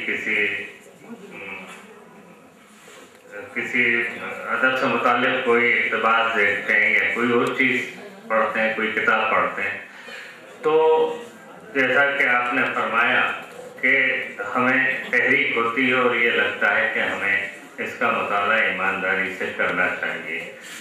کسی ادب سے متعلق کوئی اقتباس دیکھتے ہیں یا کوئی اور چیز پڑھتے ہیں، کوئی کتاب پڑھتے ہیں، تو جیسا کہ آپ نے فرمایا کہ ہمیں تحریک ہوتی ہے اور یہ لگتا ہے کہ ہمیں اس کا مطالعہ ایمانداری سے کرنا چاہیے.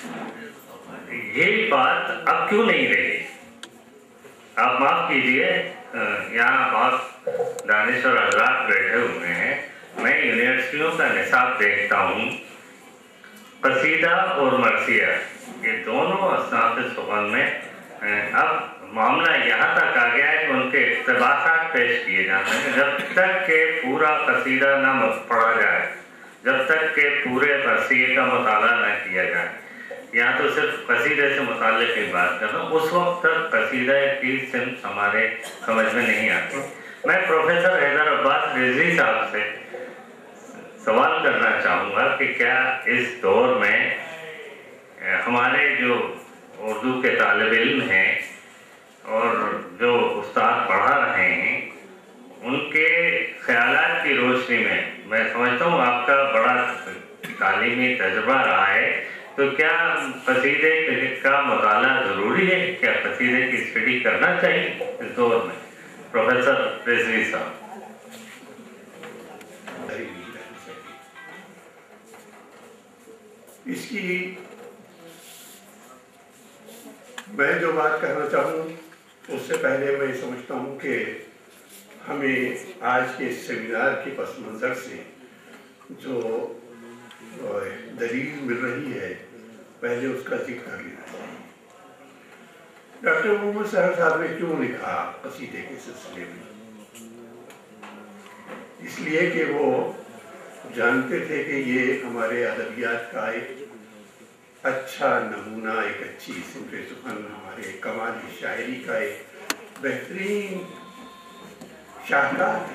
یہ بات اب کیوں نہیں رہی؟ آپ معاف کیجئے، یہاں بہت دانشور حضرات بیٹھے ہوئے ہیں، میں یونیورسٹیوں کا نصاب دیکھتا ہوں، قصیدہ اور مرثیہ یہ دونوں اصناف سخن میں اب معاملہ یہاں تک آ گیا ہے کہ ان کے اقتباسات پیش کیے جاتے ہیں. جب تک کہ پورا قصیدہ نہ پڑھا جائے، جب تک کہ پورے مرثیے کا مطالعہ نہ کیا جائے، یہاں تو صرف قصیدے سے متعلق کی بات کر رہا ہوں، اس وقت تک قصیدہ کی صنف ہمارے سمجھ میں نہیں آتی. میں پروفیسر حیدر عباس رضوی صاحب سے سوال کرنا چاہوں گا کہ کیا اس دور میں ہمارے جو اردو کے طالب علم ہیں اور جو استاد پڑھا رہے ہیں، ان کے خیالات کی روشنی میں سمجھتا ہوں آپ کا بڑا تعلیمی تجربہ رہا ہے، تو کیا قصیدے کا مطالعہ ضروری ہے؟ کیا قصیدے کی اسٹڈی کرنا چاہیے اس دور میں؟ پروفیسر رضوی صاحب. اس کی میں جو بات کہنا چاہوں اس سے پہلے میں سمجھتا ہوں کہ ہمیں آج کے اس سیمینار کے پس منظر سے جو دلیل مل رہی ہے پہلے اس کا ذکر کر لینا چاہیے. ڈاکٹر محمد سہر صاحب نے کیوں لکھا قصیدے کے سلسلے میں؟ اس لیے کہ وہ جانتے تھے کہ یہ ہمارے ادبیات کا ایک اچھا نمونہ، ایک اچھی صنف سخن، ہمارے کمالی شاعری کا ایک بہترین شاہکار ہے.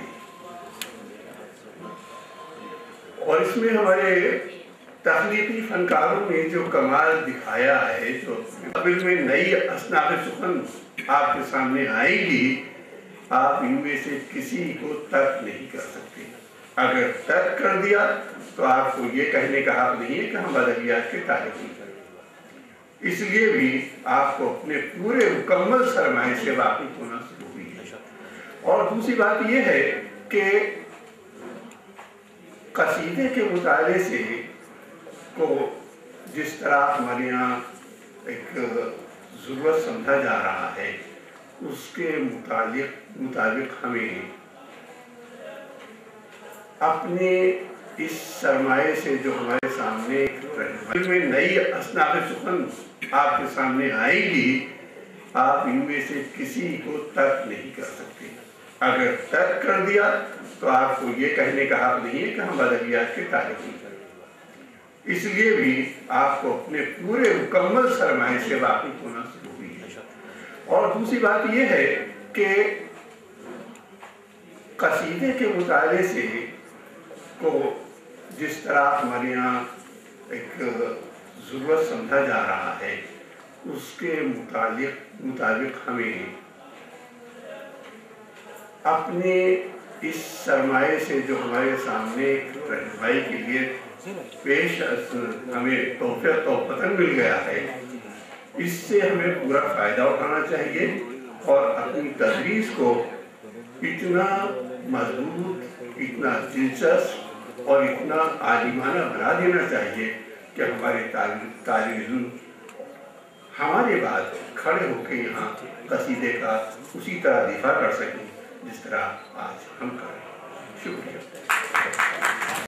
اور اس میں ہمارے تخلیقی فنکاروں نے جو کمال دکھایا ہے، جو قبل میں نئی اصناف سخن آپ کے سامنے آئے گی، آپ ان میں سے کسی کو ترک نہیں کر سکتے. اگر ترک کر دیا تو آپ کو یہ کہنے کا حق نہیں ہے کہ ہم ادبیات کے طالب علم ہیں. اس لیے بھی آپ کو اپنے پورے مکمل سرمایے سے واقف ہونا ضروری ہے. اور دوسری بات یہ ہے کہ قصیدے کے مطالعے سے کو جس طرح ہمارے یہاں ایک ضرورت سمجھا جا رہا ہے، اس کے مطابق ہمیں اپنے اس سرمایے سے جو ہمارے سامنے میں نئی اصناف سخن آپ کے سامنے آئے گی، آپ ان میں سے کسی کو ترک نہیں کر سکتے. اگر ترک کر دیا تو آپ کو یہ کہنے کا حق نہیں ہے کہ ہم ادبیات کے طالب علم ہیں. اس لیے بھی آپ کو اپنے پورے مکمل سرمایے سے واقف ہونا ضروری ہے. اور دوسری بات یہ ہے کہ قصیدے کے مطالعے سے کو جس طرح ہمارے یہاں ایک ضرورت سمجھا جا رہا ہے، اس کے مطابق ہمیں اپنے اس سرمایے سے جو ہمارے سامنے رہنمائی کے لیے پیش ہمیں توفتاً مل گیا ہے، اس سے ہمیں پورا فائدہ اٹھانا چاہیے اور اپنی تدریس کو اتنا مضبوط، اتنا دلچسپ اور اتنا عالمانہ بنا دینا چاہیے کہ ہمارے طالب علم ہمارے بعد کھڑے ہو کے یہاں قصیدے کا اسی طرح دفاع کر سکیں جس طرح آج ہم کر رہے ہیں. شکریہ.